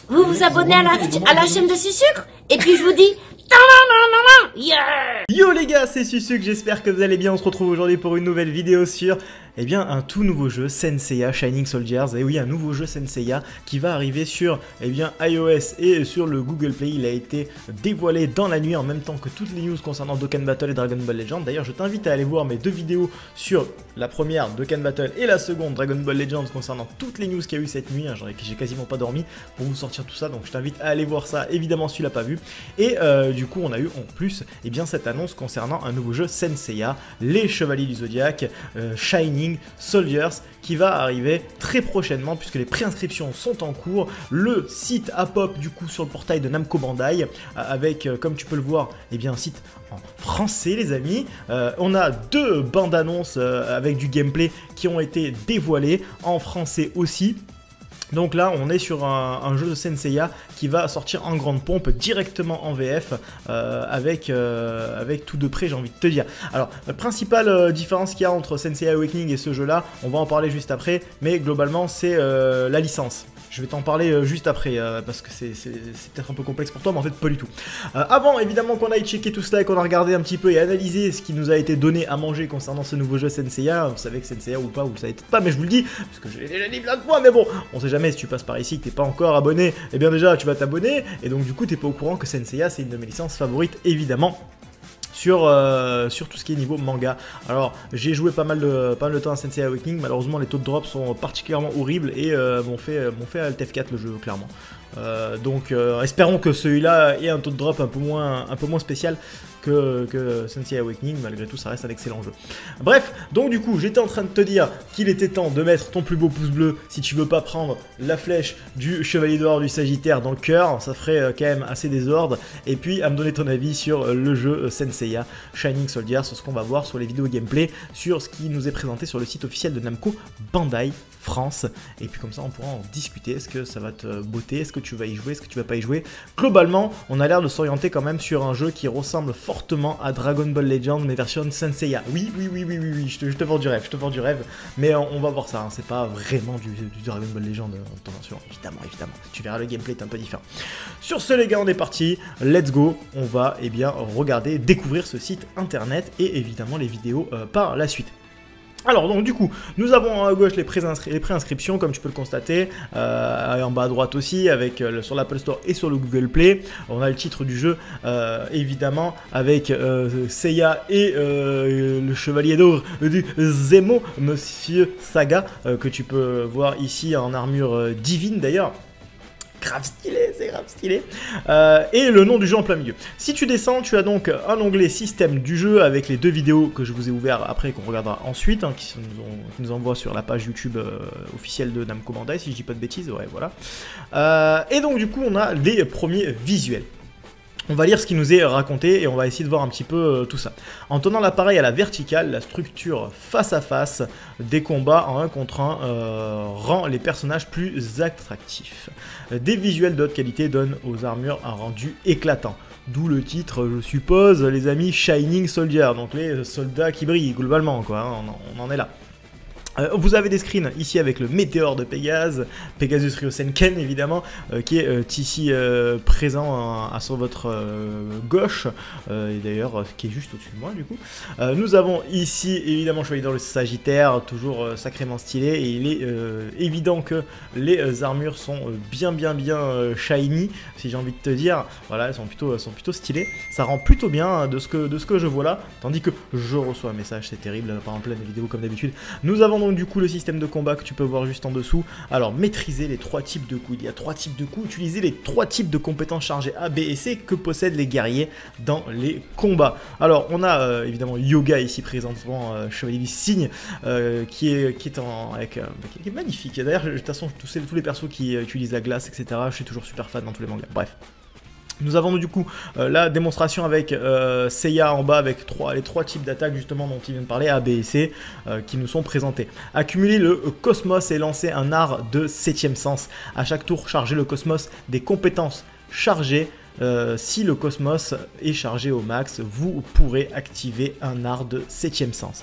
vous vous abonnez à la chaîne de Sucre, et puis je vous dis... Yeah. Yo les gars, c'est Sucre, j'espère que vous allez bien. On se retrouve aujourd'hui pour une nouvelle vidéo sur un tout nouveau jeu, Senseiya Shining Soldiers. Et oui, un nouveau jeu Senseiya qui va arriver sur iOS et sur le Google Play. Il a été dévoilé dans la nuit en même temps que toutes les news concernant Dokkan Battle et Dragon Ball Legends. D'ailleurs, je t'invite à aller voir mes deux vidéos sur la première Dokkan Battle et la seconde Dragon Ball Legends concernant toutes les news qu'il y a eu cette nuit. J'ai quasiment pas dormi pour vous sortir tout ça, donc je t'invite à aller voir ça, évidemment si tu l'as pas vu. Et du coup, on a eu en plus cette annonce concernant un nouveau jeu Senseiya, les Chevaliers du Zodiaque, Shining Soldiers, qui va arriver très prochainement puisque les préinscriptions sont en cours. Le site a pop du coup sur le portail de Namco Bandai avec, comme tu peux le voir, un site en français les amis. On a deux bandes annonces avec du gameplay qui ont été dévoilées en français aussi. Donc là, on est sur un jeu de Senseiya qui va sortir en grande pompe directement en VF avec tout de près, j'ai envie de te dire. Alors, la principale différence qu'il y a entre Senseiya Awakening et ce jeu-là, on va en parler juste après, mais globalement, c'est la licence. Je vais t'en parler juste après, parce que c'est peut-être un peu complexe pour toi, mais en fait pas du tout. Avant, évidemment, qu'on aille checker tout cela et qu'on a regardé un petit peu et analysé ce qui nous a été donné à manger concernant ce nouveau jeu Senseiya. Vous savez que Senseiya ou pas, vous le savez peut-être pas, mais je vous le dis, parce que je l'ai déjà dit plein de fois, mais bon, on sait jamais si tu passes par ici, que t'es pas encore abonné, et bien déjà, tu vas t'abonner, et donc du coup, t'es pas au courant que Senseiya, c'est une de mes licences favorites, évidemment. Sur tout ce qui est niveau manga. Alors j'ai joué pas mal de temps à Senseiya Awakening, malheureusement les taux de drop sont particulièrement horribles et m'ont fait à LTF4 le jeu clairement. Donc espérons que celui-là ait un taux de drop un peu moins spécial que Senseiya Awakening. Malgré tout ça reste un excellent jeu. Bref, donc du coup j'étais en train de te dire qu'il était temps de mettre ton plus beau pouce bleu si tu veux pas prendre la flèche du Chevalier d'Or du Sagittaire dans le cœur, ça ferait quand même assez désordre, et puis à me donner ton avis sur le jeu Senseiya Shining Soldiers, sur ce qu'on va voir sur les vidéos gameplay, sur ce qui nous est présenté sur le site officiel de Namco Bandai France, et puis comme ça on pourra en discuter. Est-ce que ça va te botter, est-ce que tu vas y jouer, est-ce que tu vas pas y jouer? Globalement on a l'air de s'orienter quand même sur un jeu qui ressemble fortement à Dragon Ball Legends mais version Senseiya. Oui, je te vends du rêve, mais on va voir ça, hein. C'est pas vraiment du Dragon Ball Legends, attention, évidemment, tu verras le gameplay est un peu différent. Sur ce les gars, on est parti, let's go, on va regarder, découvrir ce site internet et évidemment les vidéos par la suite. Alors donc du coup, nous avons à gauche les préinscriptions comme tu peux le constater, en bas à droite aussi avec sur l'Apple Store et sur le Google Play. On a le titre du jeu évidemment avec Seiya et le Chevalier d'Or du Zemo, Monsieur Saga, que tu peux voir ici en armure divine d'ailleurs. Grave stylé, c'est grave stylé. Et le nom du jeu en plein milieu. Si tu descends, tu as donc un onglet système du jeu avec les deux vidéos que je vous ai ouvertes après, qu'on regardera ensuite, hein, qui nous envoient sur la page YouTube officielle de Namco Bandai, si je dis pas de bêtises, ouais, voilà. Et donc du coup, on a les premiers visuels. On va lire ce qui nous est raconté et on va essayer de voir un petit peu tout ça. En tenant l'appareil à la verticale, la structure face à face des combats en 1 contre 1 rend les personnages plus attractifs. Des visuels de haute qualité donnent aux armures un rendu éclatant. D'où le titre, je suppose, les amis, Shining Soldier, donc les soldats qui brillent globalement, quoi, hein, on en est là. Vous avez des screens ici avec le météore de Pégase, Pegasus Ryosenken évidemment, qui est ici présent sur votre gauche, et d'ailleurs qui est juste au-dessus de moi du coup. Nous avons ici évidemment Chevalier dans le Sagittaire, toujours sacrément stylé, et il est évident que les armures sont bien shiny, si j'ai envie de te dire. Voilà, elles sont plutôt stylées, ça rend plutôt bien de ce que je vois là, tandis que je reçois un message, c'est terrible, pas en pleine vidéo comme d'habitude. Nous avons donc du coup le système de combat que tu peux voir juste en dessous. Alors maîtriser les 3 types de coups, il y a 3 types de coups, utiliser les 3 types de compétences chargées A, B et C que possèdent les guerriers dans les combats. Alors on a évidemment Yoga ici présentement, Chevalier du Cygne, qui est magnifique. D'ailleurs de toute façon tous les persos qui utilisent la glace etc, je suis toujours super fan dans tous les mangas, bref. Nous avons du coup la démonstration avec Seiya en bas avec les 3 types d'attaques justement dont il vient de parler, A, B et C, qui nous sont présentés. Accumuler le cosmos et lancer un art de 7e sens. À chaque tour, charger le cosmos des compétences chargées. Si le cosmos est chargé au max, vous pourrez activer un art de 7e sens.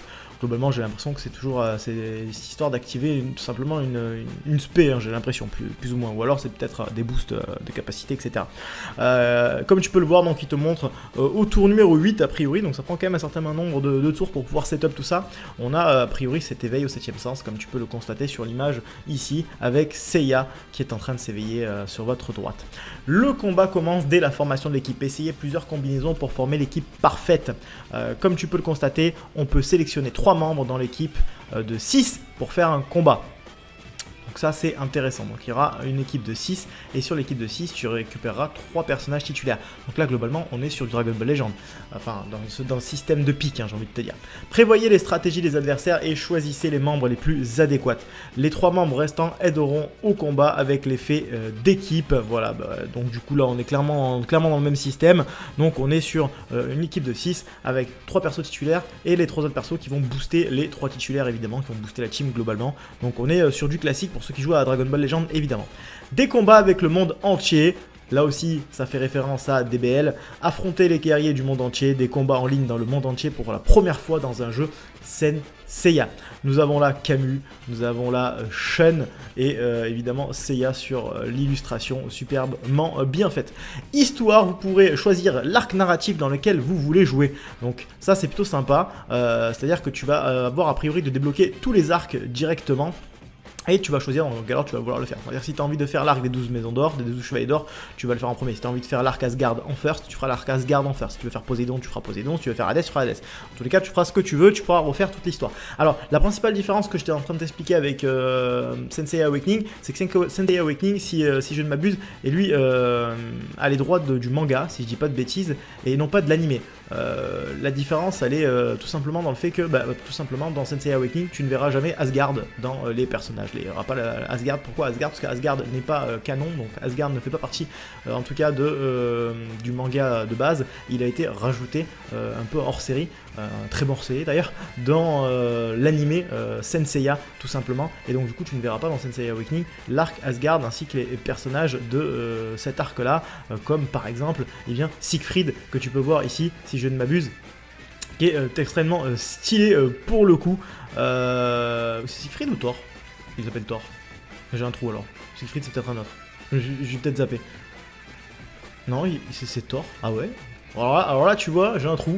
globalement j'ai l'impression que c'est toujours c'est histoire d'activer tout simplement une spé, hein, j'ai l'impression, plus ou moins, ou alors c'est peut-être des boosts de capacité, etc. Comme tu peux le voir, donc il te montre au tour numéro 8 a priori, donc ça prend quand même un certain nombre de tours pour pouvoir setup tout ça. On a a priori cet éveil au 7ème sens, comme tu peux le constater sur l'image ici, avec Seiya qui est en train de s'éveiller sur votre droite. Le combat commence dès la formation de l'équipe. Essayez plusieurs combinaisons pour former l'équipe parfaite. Comme tu peux le constater, on peut sélectionner 3 membres dans l'équipe de 6 pour faire un combat. Donc ça c'est intéressant, donc il y aura une équipe de 6 et sur l'équipe de 6 tu récupéreras 3 personnages titulaires. Donc là globalement on est sur du Dragon Ball Legend, enfin dans le système de pique, hein, j'ai envie de te dire. Prévoyez les stratégies des adversaires et choisissez les membres les plus adéquats. Les 3 membres restants aideront au combat avec l'effet d'équipe. Voilà, donc du coup là on est clairement dans le même système. Donc on est sur une équipe de 6 avec 3 persos titulaires et les 3 autres persos qui vont booster les 3 titulaires évidemment, qui vont booster la team globalement. Donc on est sur du classique pour ceux qui jouent à Dragon Ball Legend évidemment. Des combats avec le monde entier. Là aussi, ça fait référence à DBL. Affronter les guerriers du monde entier, des combats en ligne dans le monde entier pour la première fois dans un jeu Senseiya. Nous avons là Camus, nous avons là Shun et évidemment Seiya sur l'illustration superbement bien faite. Histoire, vous pourrez choisir l'arc narratif dans lequel vous voulez jouer. Donc ça c'est plutôt sympa, c'est-à-dire que tu vas avoir a priori de débloquer tous les arcs directement. Et tu vas choisir, donc alors tu vas vouloir le faire. C'est-à-dire si tu as envie de faire l'arc des 12 maisons d'or, des 12 chevaliers d'or, tu vas le faire en premier. Si tu as envie de faire l'arc Asgard en first, tu feras l'arc Asgard en first. Si tu veux faire Poséidon, tu feras Poséidon. Si tu veux faire Hadès, tu feras Hadès. En tous les cas, tu feras ce que tu veux, tu pourras refaire toute l'histoire. Alors, la principale différence que j'étais en train de t'expliquer avec Senseiya Awakening, c'est que Senseiya Awakening, si je ne m'abuse, et lui a les droits du manga, si je dis pas de bêtises, et non pas de l'animé. La différence, elle est tout simplement dans le fait que, tout simplement, dans Senseiya Awakening, tu ne verras jamais Asgard dans les personnages. Il n'y aura pas Asgard. Pourquoi Asgard? Parce qu'Asgard n'est pas canon, donc Asgard ne fait pas partie, en tout cas, du manga de base. Il a été rajouté un peu hors série, très bon hors série d'ailleurs, dans l'animé Senseiya, tout simplement. Et donc, du coup, tu ne verras pas dans Senseiya Awakening l'arc Asgard ainsi que les personnages de cet arc-là, comme par exemple, Siegfried, que tu peux voir ici, si je ne m'abuse, qui est extrêmement stylé pour le coup. C'est Siegfried ou Thor? Il s'appelle Thor. J'ai un trou alors. Siegfried c'est peut-être un autre. J'ai peut-être zappé. Non, c'est Thor. Ah ouais. Alors là tu vois, j'ai un trou.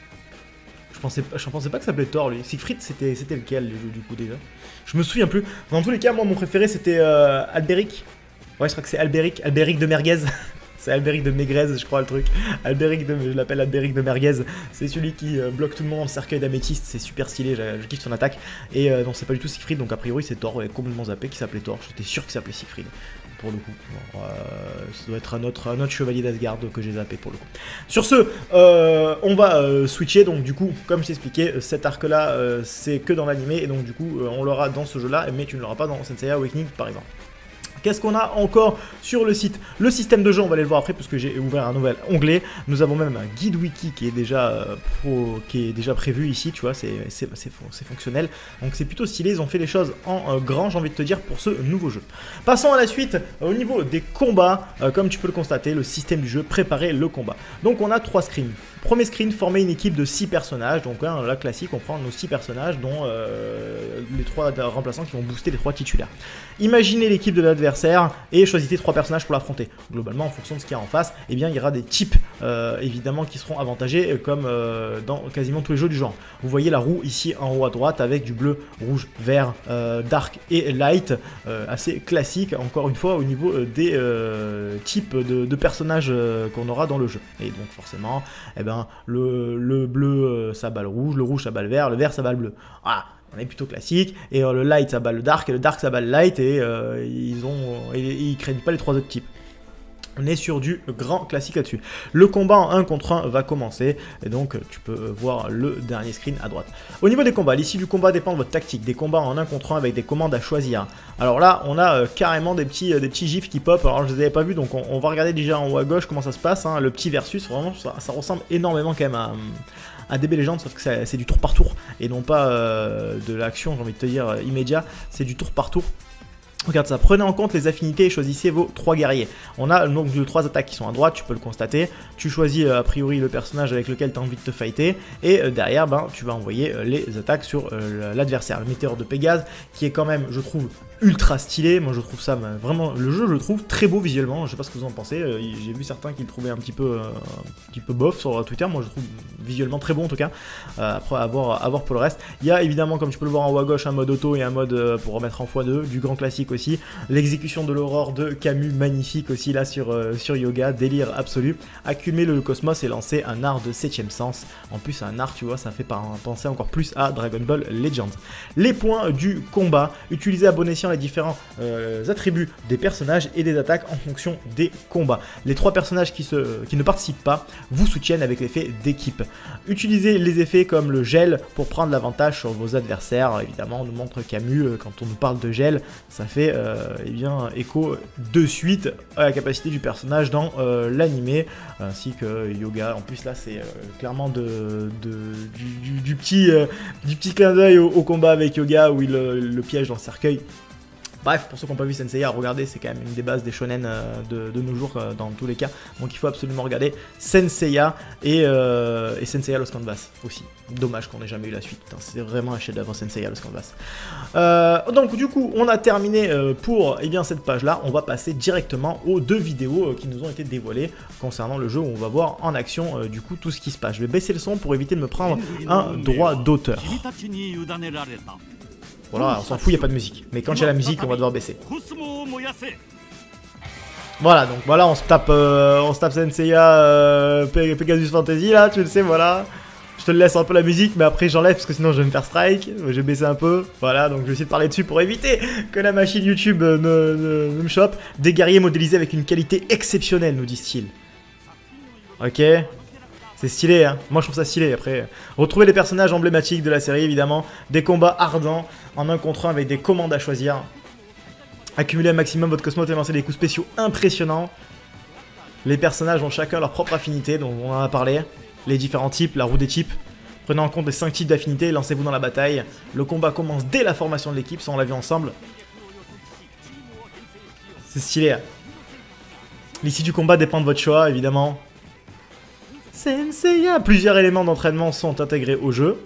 Je pensais pas que ça s'appelait Thor lui. Siegfried c'était lequel du coup déjà? Je me souviens plus. Dans tous les cas, moi mon préféré c'était Alberic. Ouais, je crois que c'est Alberic de Merguez. C'est Alberic de Maigrez, je crois, le truc. Je l'appelle Alberic de Merguez. C'est celui qui bloque tout le monde en cercueil d'améthyste. C'est super stylé, je kiffe son attaque. Et non, c'est pas du tout Siegfried, donc a priori c'est Thor, complètement zappé, qui s'appelait Thor. J'étais sûr qu'il s'appelait Siegfried, pour le coup. Bon, ça doit être un autre chevalier d'Asgard que j'ai zappé, pour le coup. Sur ce, on va switcher. Donc du coup, comme je t'expliquais, cet arc-là, c'est que dans l'animé. Et donc du coup, on l'aura dans ce jeu-là, mais tu ne l'auras pas dans Senseiya Awakening, par exemple. Qu'est-ce qu'on a encore sur le site? Le système de jeu, on va aller le voir après parce que j'ai ouvert un nouvel onglet. Nous avons même un guide wiki qui est déjà, prévu ici, tu vois, c'est fonctionnel. Donc c'est plutôt stylé, ils ont fait les choses en grand, j'ai envie de te dire, pour ce nouveau jeu. Passons à la suite, au niveau des combats, comme tu peux le constater, le système du jeu, préparer le combat. Donc on a 3 screens. Premier screen, former une équipe de 6 personnages. Donc là, classique, on prend nos 6 personnages, dont les 3 remplaçants qui vont booster les 3 titulaires. Imaginez l'équipe de l'adversaire et choisissez 3 personnages pour l'affronter. Globalement, en fonction de ce qu'il y a en face, eh bien, il y aura des types évidemment qui seront avantagés comme dans quasiment tous les jeux du genre. Vous voyez la roue ici en haut à droite avec du bleu, rouge, vert, dark et light, assez classique encore une fois au niveau des types de personnages qu'on aura dans le jeu. Et donc forcément, eh ben, le bleu ça bat le rouge ça bat le vert ça bat le bleu. Voilà. On est plutôt classique, et le light ça bat le dark, et le dark ça bat le light, et ils craignent pas les 3 autres types. On est sur du grand classique là-dessus. Le combat en 1 contre 1 va commencer, et donc tu peux voir le dernier screen à droite. Au niveau des combats, l'issue du combat dépend de votre tactique. Des combats en 1 contre 1 avec des commandes à choisir. Alors là, on a carrément des petits gifs qui pop. Alors je les avais pas vus, donc on va regarder déjà en haut à gauche comment ça se passe. Hein. Le petit versus, vraiment, ça ressemble énormément quand même à DB Legend, sauf que c'est du tour par tour, et non pas de l'action, j'ai envie de te dire, immédiat. C'est du tour par tour. Regarde ça, prenez en compte les affinités et choisissez vos 3 guerriers. On a donc 3 attaques qui sont à droite, tu peux le constater. Tu choisis a priori le personnage avec lequel tu as envie de te fighter. Et derrière, ben, tu vas envoyer les attaques sur l'adversaire. Le météore de Pégase, qui est quand même, je trouve, ultra stylé. Moi je trouve ça vraiment, le jeu je le trouve très beau visuellement. Je sais pas ce que vous en pensez. J'ai vu certains qui le trouvaient un petit peu bof sur Twitter. Moi je trouve visuellement très bon en tout cas. Après à voir pour le reste. Il y a évidemment, comme tu peux le voir en haut à gauche, un mode auto et un mode pour remettre en x2, du grand classique aussi. L'exécution de l'aurore de Camus, magnifique aussi là sur Yoga, délire absolu. Accumuler le cosmos et lancer un art de 7ème sens. En plus un art, tu vois, ça fait penser encore plus à Dragon Ball Legends. Les points du combat, utiliser à bon escient les différents attributs des personnages et des attaques en fonction des combats. Les 3 personnages qui ne participent pas vous soutiennent avec l'effet d'équipe. Utilisez les effets comme le gel pour prendre l'avantage sur vos adversaires. Évidemment, on nous montre Camus, quand on nous parle de gel, ça fait eh bien, écho de suite à la capacité du personnage dans l'animé, ainsi que Yoga. En plus là c'est clairement du petit clin d'œil au combat avec Yoga où il le piège dans le cercueil. Bref, pour ceux qui n'ont pas vu Senseiya, regardez, c'est quand même une des bases des shonen de nos jours dans tous les cas. Donc il faut absolument regarder Senseiya et Senseiya Lost Canvas aussi. Dommage qu'on n'ait jamais eu la suite, c'est vraiment un chef-d'œuvre Senseiya Lost Canvas. Donc du coup, on a terminé pour eh bien, cette page-là. On va passer directement aux 2 vidéos qui nous ont été dévoilées concernant le jeu où on va voir en action du coup tout ce qui se passe. Je vais baisser le son pour éviter de me prendre un droit d'auteur. Voilà, on s'en fout, il n'y a pas de musique. Mais quand il y a la musique, on va devoir baisser. Voilà, donc voilà, on se tape Senseiya Pegasus Fantasy, là, tu le sais, voilà. Je te laisse un peu la musique, mais après j'enlève parce que sinon je vais me faire strike. Je vais baisser un peu. Voilà, donc je vais essayer de parler dessus pour éviter que la machine YouTube ne me chope. Des guerriers modélisés avec une qualité exceptionnelle, nous disent-ils. Ok. C'est stylé, hein. Moi je trouve ça stylé. Après, retrouver les personnages emblématiques de la série, évidemment. Des combats ardents en 1 contre 1 avec des commandes à choisir. Accumuler un maximum votre cosmos et lancer des coups spéciaux impressionnants. Les personnages ont chacun leur propre affinité, dont on en a parlé. Les différents types, la roue des types. Prenez en compte les 5 types d'affinités et lancez-vous dans la bataille. Le combat commence dès la formation de l'équipe, ça on l'a vu ensemble. C'est stylé, hein. L'issue du combat dépend de votre choix, évidemment. Senseiya. Plusieurs éléments d'entraînement sont intégrés au jeu.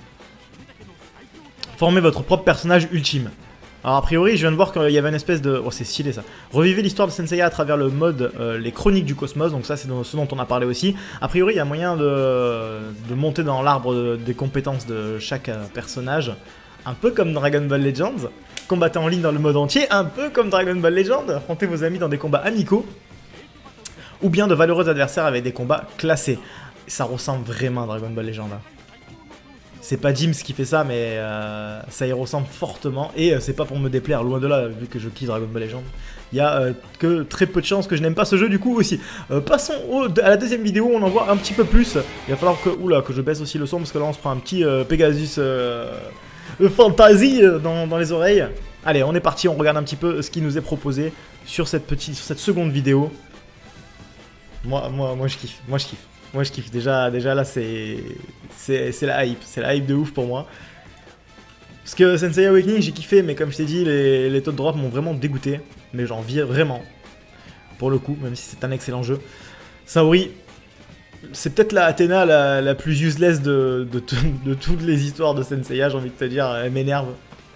Formez votre propre personnage ultime. Alors a priori, je viens de voir qu'il y avait une espèce de... Oh, c'est stylé ça. Revivez l'histoire de Senseiya à travers le mode les chroniques du cosmos. Donc ça, c'est ce dont on a parlé aussi. A priori, il y a moyen de monter dans l'arbre des compétences de chaque personnage. Un peu comme Dragon Ball Legends. Combattez en ligne dans le mode entier. Un peu comme Dragon Ball Legends. Affrontez vos amis dans des combats amicaux. Ou bien de valeureux adversaires avec des combats classés. Ça ressemble vraiment à Dragon Ball Legends. Hein. C'est pas James qui fait ça, mais ça y ressemble fortement. Et c'est pas pour me déplaire, loin de là, vu que je kiffe Dragon Ball Legends. Il y a que très peu de chances que je n'aime pas ce jeu du coup aussi. Passons à la 2e vidéo, on en voit un petit peu plus. Il va falloir que je baisse aussi le son, parce que là on se prend un petit Pegasus Fantasy dans les oreilles. Allez, on est parti, on regarde un petit peu ce qui nous est proposé sur cette seconde vidéo. Moi je kiffe, moi je kiffe, déjà là c'est la hype de ouf pour moi. Parce que Senseiya Awakening j'ai kiffé, mais comme je t'ai dit, les taux de drop m'ont vraiment dégoûté. Mais j'en vis vraiment, pour le coup, même si c'est un excellent jeu. Saori, c'est peut-être la Athéna la plus useless de toutes les histoires de Senseiya, j'ai envie de te dire, elle m'énerve.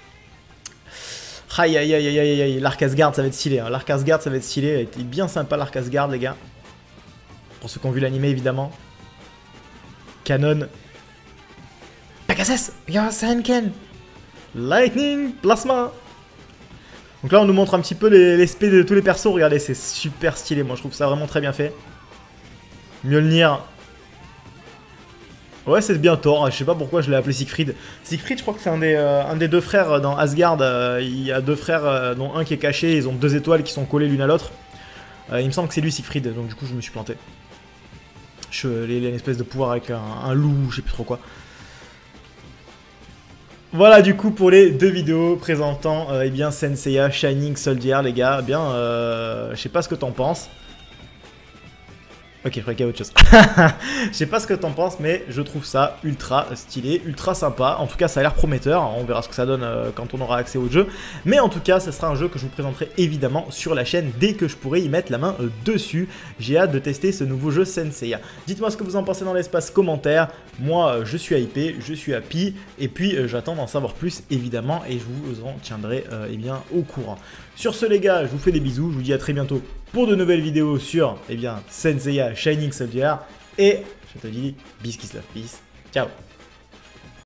Aïe aïe aïe aïe aïe aïe, l'Arc Asgard ça va être stylé, hein. L'Arc Asgard ça va être stylé, elle était bien sympa l'Arc Asgard les gars. Pour ceux qui ont vu l'animé évidemment. Canon. Pegasus, your Senken. Lightning, Plasma. Donc là on nous montre un petit peu les spés de tous les persos, regardez c'est super stylé, moi je trouve ça vraiment très bien fait. Mjolnir. Ouais c'est bien Thor, je sais pas pourquoi je l'ai appelé Siegfried. Siegfried je crois que c'est un des 2 frères dans Asgard, il y a 2 frères dont un qui est caché, ils ont 2 étoiles qui sont collées l'une à l'autre. Il me semble que c'est lui Siegfried, donc du coup je me suis planté. Il a une espèce de pouvoir avec un loup, je sais plus trop quoi. Voilà du coup pour les 2 vidéos présentant eh bien Senseiya Shining Soldier les gars. Eh bien je sais pas ce que t'en penses. Ok, je crois qu'il y a autre chose. Je sais pas ce que t'en penses, mais je trouve ça ultra stylé, ultra sympa. En tout cas, ça a l'air prometteur. On verra ce que ça donne quand on aura accès au jeu. Mais en tout cas, ça sera un jeu que je vous présenterai évidemment sur la chaîne dès que je pourrai y mettre la main dessus. J'ai hâte de tester ce nouveau jeu Senseiya. Dites-moi ce que vous en pensez dans l'espace commentaire. Moi, je suis hypé, je suis happy. Et puis, j'attends d'en savoir plus évidemment. Et je vous en tiendrai eh bien, au courant. Sur ce, les gars, je vous fais des bisous. Je vous dis à très bientôt pour de nouvelles vidéos sur Senseiya Shining Soldier. Et je te dis, peace, kiss, love, peace. Ciao.